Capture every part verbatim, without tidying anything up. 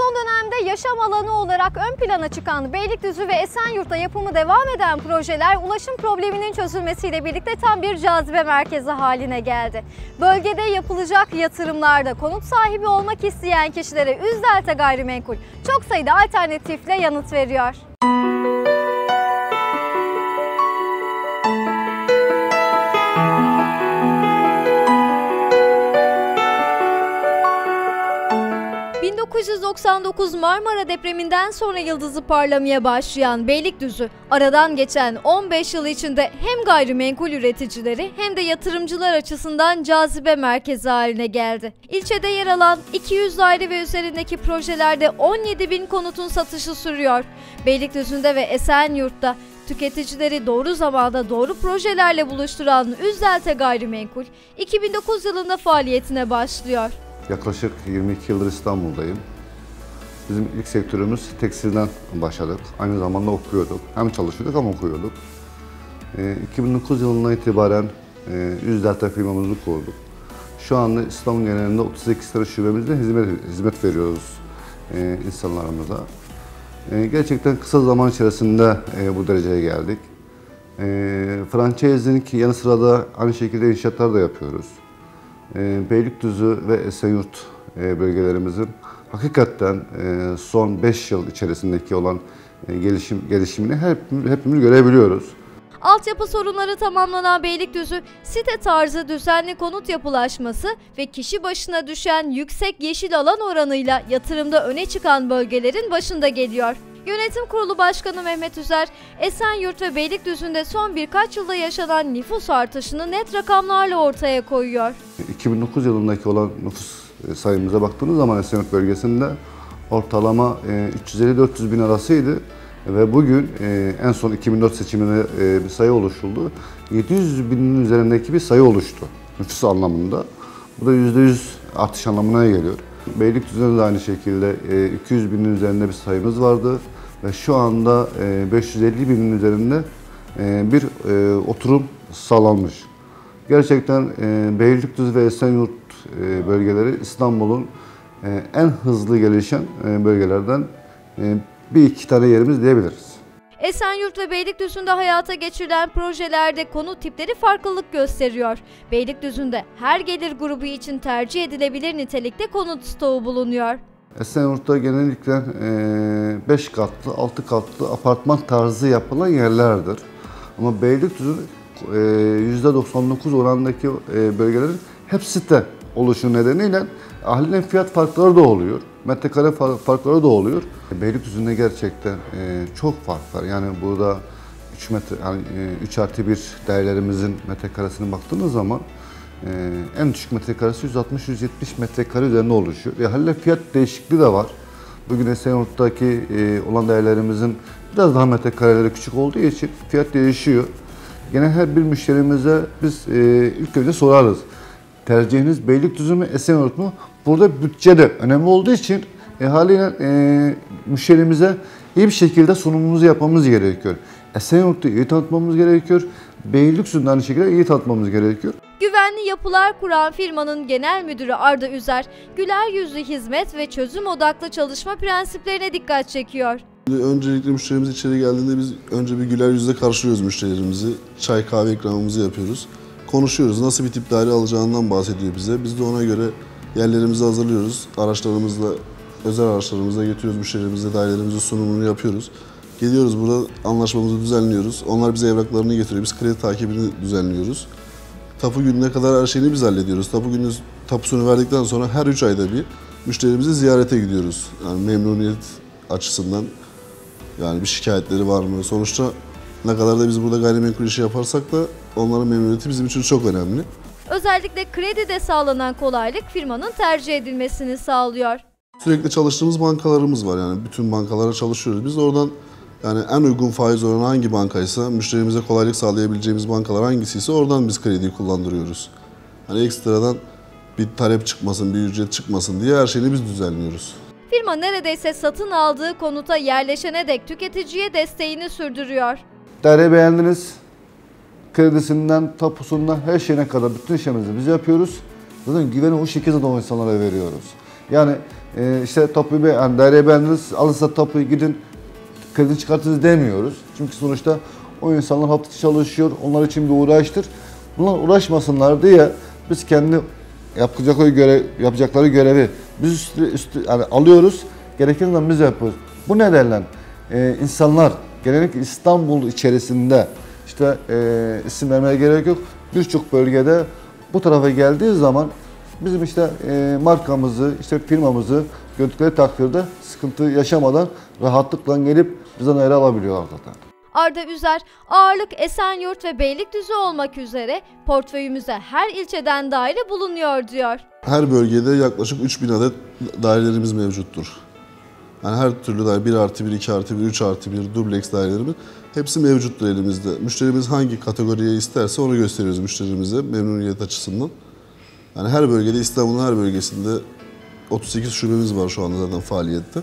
Son dönemde yaşam alanı olarak ön plana çıkan Beylikdüzü ve Esenyurt'ta yapımı devam eden projeler ulaşım probleminin çözülmesiyle birlikte tam bir cazibe merkezi haline geldi. Bölgede yapılacak yatırımlarda konut sahibi olmak isteyen kişilere Üzdelta Gayrimenkul çok sayıda alternatifle yanıt veriyor. bin dokuz yüz doksan dokuz Marmara depreminden sonra yıldızı parlamaya başlayan Beylikdüzü, aradan geçen on beş yıl içinde hem gayrimenkul üreticileri hem de yatırımcılar açısından cazibe merkezi haline geldi. İlçede yer alan iki yüz daire ve üzerindeki projelerde on yedi bin konutun satışı sürüyor. Beylikdüzü'nde ve Esenyurt'ta tüketicileri doğru zamanda doğru projelerle buluşturan Üzdelta Gayrimenkul, iki bin dokuz yılında faaliyetine başlıyor. Yaklaşık yirmi iki yıldır İstanbul'dayım. Bizim ilk sektörümüz tekstilden başladık. Aynı zamanda okuyorduk. Hem çalışıyorduk hem okuyorduk. iki bin dokuz yılından itibaren Üzdelta firmamızı kurduk. Şu anda İstanbul genelinde otuz sekiz tane şubemizde hizmet, hizmet veriyoruz insanlarımıza. Gerçekten kısa zaman içerisinde bu dereceye geldik. Franchise'nin yanı sıra da aynı şekilde inşaatlar da yapıyoruz. Beylikdüzü ve Esenyurt bölgelerimizin hakikaten son beş yıl içerisindeki olan gelişim gelişimini hep, hepimiz görebiliyoruz. Altyapı sorunları tamamlanan Beylikdüzü, site tarzı düzenli konut yapılaşması ve kişi başına düşen yüksek yeşil alan oranıyla yatırımda öne çıkan bölgelerin başında geliyor. Yönetim Kurulu Başkanı Mehmet Üzer, Esenyurt ve Beylikdüzü'nde son birkaç yılda yaşanan nüfus artışını net rakamlarla ortaya koyuyor. iki bin dokuz yılındaki olan nüfus sayımıza baktığımız zaman Esenyurt bölgesinde ortalama üç yüz elli dört yüz bin arasıydı ve bugün en son iki bin dört seçiminde bir sayı oluşturuldu. yedi yüz binin üzerindeki bir sayı oluştu nüfus anlamında. Bu da yüzde yüz artış anlamına geliyor. Beylikdüzü'nde de aynı şekilde iki yüz binin üzerinde bir sayımız vardı ve şu anda beş yüz elli binin üzerinde bir oturum sağlanmış. Gerçekten Beylikdüzü ve Esenyurt bölgeleri İstanbul'un en hızlı gelişen bölgelerden bir iki tane yerimiz diyebiliriz. Esenyurt ve Beylikdüzü'nde hayata geçirilen projelerde konut tipleri farklılık gösteriyor. Beylikdüzü'nde her gelir grubu için tercih edilebilir nitelikte konut stoğu bulunuyor. Esenyurt'ta genellikle beş katlı, altı katlı apartman tarzı yapılan yerlerdir. Ama Beylikdüzü yüzde doksan dokuz orandaki bölgelerin hep site oluşu nedeniyle haliyle fiyat farkları da oluyor. Metrekare farkları da oluyor. Beylikdüzü'nde gerçekten çok fark var. Yani burada üç metre, yani üç artı bir dairelerimizin metrekaresine baktığınız zaman en düşük metrekaresi yüz altmış yüz yetmiş metrekare üzerinde oluşuyor. Ve haliyle fiyat değişikliği de var. Bugün Esenyurt'taki olan dairelerimizin biraz daha metrekareleri küçük olduğu için fiyat değişiyor. Gene her bir müşterimize biz ilk önce sorarız. Tercihiniz Beylikdüzü mü, Esenyurt mu? Burada bütçe de önemli olduğu için e, haliyle e, müşterimize iyi bir şekilde sunumumuzu yapmamız gerekiyor. Esenyurt'u iyi tanıtmamız gerekiyor. Beylikdüzü'nde aynı şekilde iyi tanıtmamız gerekiyor. Güvenli yapılar kuran firmanın genel müdürü Arda Üzer, güler yüzlü hizmet ve çözüm odaklı çalışma prensiplerine dikkat çekiyor. Öncelikle müşterimiz içeri geldiğinde biz önce bir güler yüzle karşılıyoruz müşterilerimizi. Çay kahve ikramımızı yapıyoruz. Konuşuyoruz. Nasıl bir tip daire alacağından bahsediyor bize. Biz de ona göre yerlerimizi hazırlıyoruz. Araçlarımızla, özel araçlarımızla getiriyoruz müşterilerimize, dairelerimize sunumunu yapıyoruz. Geliyoruz burada anlaşmamızı düzenliyoruz. Onlar bize evraklarını getiriyor. Biz kredi takibini düzenliyoruz. Tapu gününe kadar her şeyini biz hallediyoruz. Tapu günü tapusunu verdikten sonra her üç ayda bir müşterimizi ziyarete gidiyoruz. Yani memnuniyet açısından yani bir şikayetleri var mı? Sonuçta ne kadar da biz burada gayrimenkul işi yaparsak da onların memnuniyeti bizim için çok önemli. Özellikle kredide sağlanan kolaylık firmanın tercih edilmesini sağlıyor. Sürekli çalıştığımız bankalarımız var, yani bütün bankalara çalışıyoruz. Biz oradan yani en uygun faiz oranı hangi bankaysa, müşterimize kolaylık sağlayabileceğimiz bankalar hangisiyse oradan biz krediyi kullandırıyoruz. Hani ekstradan bir talep çıkmasın, bir ücret çıkmasın diye her şeyini biz düzenliyoruz. Firma neredeyse satın aldığı konuta yerleşene dek tüketiciye desteğini sürdürüyor. Daire beğendiniz, kredisinden, tapusundan her şeyine kadar bütün işlemimizi biz yapıyoruz. Zaten güveni o şekilde de o insanlara veriyoruz. Yani e, işte tapuyu be, yani daireye beğendiniz, alırsa tapuyu gidin kredi çıkartınız demiyoruz. Çünkü sonuçta o insanlar hafta içi çalışıyor, onlar için bir uğraştır. Bunlar uğraşmasınlar diye biz kendi yapacakları görev, yapacakları görevi biz üstü, üstü yani alıyoruz, gerekirse biz yapıyoruz. Bu nedenle e, insanlar genellikle İstanbul içerisinde işte e, isim vermeye gerek yok. Birçok bölgede bu tarafa geldiği zaman bizim işte e, markamızı, işte firmamızı gördükleri takdirde sıkıntı yaşamadan rahatlıkla gelip bizden ayrı alabiliyorlar zaten. Arda Üzer, ağırlık Esenyurt ve Beylikdüzü olmak üzere portföyümüze her ilçeden daire bulunuyor diyor. Her bölgede yaklaşık üç bin adet dairelerimiz mevcuttur. Yani her türlü daire bir artı bir, iki artı bir, üç artı bir dubleks dairelerimiz hepsi mevcuttur elimizde. Müşterimiz hangi kategoriye isterse onu gösteriyoruz müşterimize memnuniyet açısından. Yani her bölgede, İstanbul'un her bölgesinde otuz sekiz şubemiz var şu anda zaten faaliyette.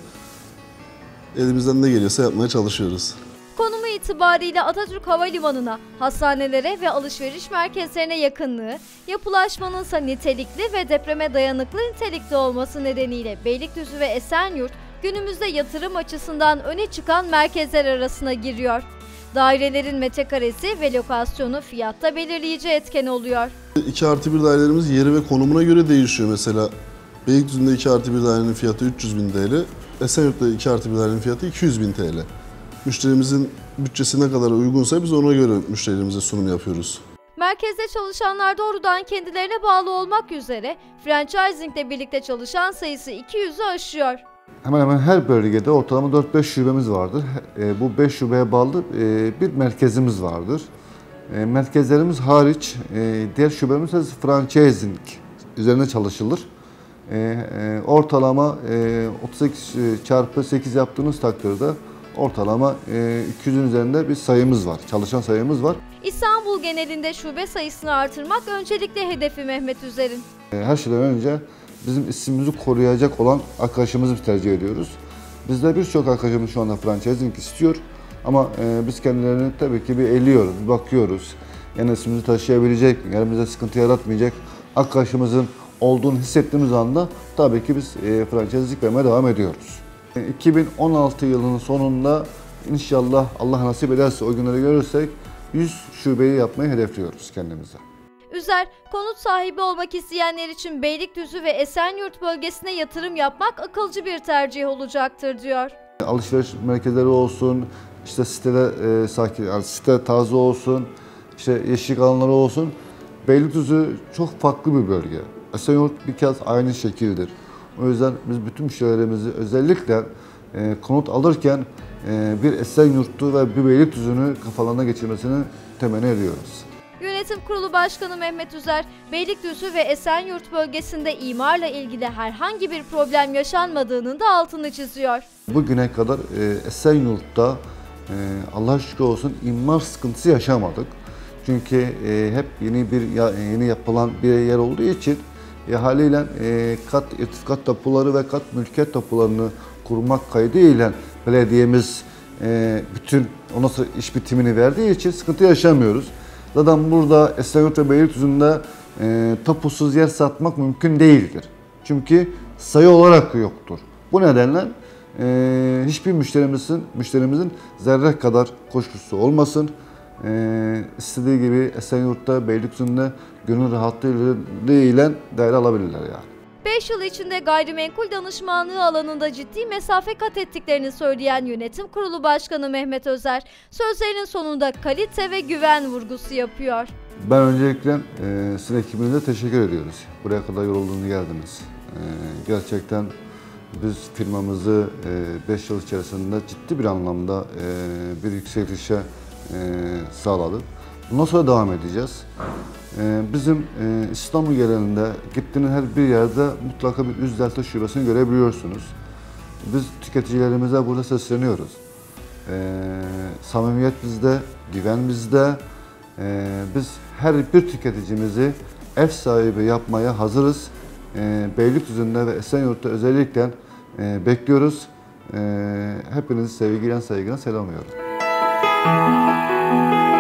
Elimizden ne geliyorsa yapmaya çalışıyoruz. Konumu itibariyle Atatürk Havalimanı'na, hastanelere ve alışveriş merkezlerine yakınlığı, yapılaşmanın ise nitelikli ve depreme dayanıklı nitelikte olması nedeniyle Beylikdüzü ve Esenyurt günümüzde yatırım açısından öne çıkan merkezler arasına giriyor. Dairelerin metrekaresi ve lokasyonu fiyatta belirleyici etken oluyor. iki artı bir dairelerimiz yeri ve konumuna göre değişiyor. Mesela Beylikdüzü'nde iki artı bir dairenin fiyatı üç yüz bin T L, Esenyurt'ta iki artı bir dairenin fiyatı iki yüz bin T L. Müşterimizin bütçesi ne kadar uygunsa biz ona göre müşterilerimize sunum yapıyoruz. Merkezde çalışanlar doğrudan kendilerine bağlı olmak üzere franchising ile birlikte çalışan sayısı iki yüzü aşıyor. Hemen hemen her bölgede ortalama dört beş şubemiz vardır. E, bu beş şubeye bağlı e, bir merkezimiz vardır. E, merkezlerimiz hariç e, diğer şubemiz franchising üzerine çalışılır. E, e, ortalama e, otuz sekiz çarpı sekiz yaptığınız takdirde ortalama e, iki yüzün üzerinde bir sayımız var, çalışan sayımız var. İstanbul genelinde şube sayısını artırmak öncelikle hedefi Mehmet Üzer'in. E, her şeyden önce bizim ismimizi koruyacak olan arkadaşımızı tercih ediyoruz. Bizde birçok arkadaşımız şu anda franchising istiyor ama e, biz kendilerini tabii ki bir eliyoruz, bir bakıyoruz. Yani ismimizi taşıyabilecek, yani bize sıkıntı yaratmayacak arkadaşımızın olduğunu hissettiğimiz anda tabii ki biz e, franchising vermeye devam ediyoruz. iki bin on altı yılının sonunda inşallah Allah nasip ederse o günleri görürsek yüz şubeyi yapmayı hedefliyoruz kendimize. Üzer, konut sahibi olmak isteyenler için Beylikdüzü ve Esenyurt bölgesine yatırım yapmak akılcı bir tercih olacaktır diyor. Alışveriş merkezleri olsun, işte sitede e, sakin, yani site taze olsun, işte yeşillik alanları olsun. Beylikdüzü çok farklı bir bölge. Esenyurt bir kez aynı şekildir. O yüzden biz bütün müşterilerimizi özellikle e, konut alırken e, bir Esenyurt'u ve bir Beylikdüzü'nü kafalarına geçirmesini temenni ediyoruz. Yönetim Kurulu Başkanı Mehmet Üzer, Beylikdüzü ve Esenyurt bölgesinde imarla ilgili herhangi bir problem yaşanmadığının da altını çiziyor. Bugüne kadar e, Esenyurt'ta e, Allah'a şükür olsun imar sıkıntısı yaşamadık. Çünkü e, hep yeni bir yeni yapılan bir yer olduğu için e, haliyle e, kat irtifikat tapuları ve kat mülkiyet tapularını kurmak kaydıyla belediyemiz e, bütün ondan sonra iş bitimini verdiği için sıkıntı yaşamıyoruz. Zaten burada Esenyurt ve Beylikdüzü'nde e, tapusuz yer satmak mümkün değildir. Çünkü sayı olarak yoktur. Bu nedenle e, hiçbir müşterimizin müşterimizin zerre kadar kuşkusu olmasın. E, istediği gibi Esenyurt'ta, Beylikdüzü'nde gönül rahatlığıyla daire alabilirler yani. beş yıl içinde gayrimenkul danışmanlığı alanında ciddi mesafe kat ettiklerini söyleyen Yönetim Kurulu Başkanı Mehmet Özer, sözlerinin sonunda kalite ve güven vurgusu yapıyor. Ben öncelikle e, sizin ekibinize teşekkür ediyoruz. Buraya kadar yoruldunuz geldiniz. E, gerçekten biz firmamızı beş e, yıl içerisinde ciddi bir anlamda e, bir yükselişe e, sağladık. Bundan sonra devam edeceğiz. Bizim İstanbul genelinde gittiğiniz her bir yerde mutlaka bir Üz Delta şubesini görebiliyorsunuz. Biz tüketicilerimize burada sesleniyoruz. Samimiyet bizde, güven bizde. Biz her bir tüketicimizi ev sahibi yapmaya hazırız. Beylikdüzü'nde ve Esenyurt'ta özellikle bekliyoruz. Hepinizi sevgiyle, saygıyla selamlıyorum.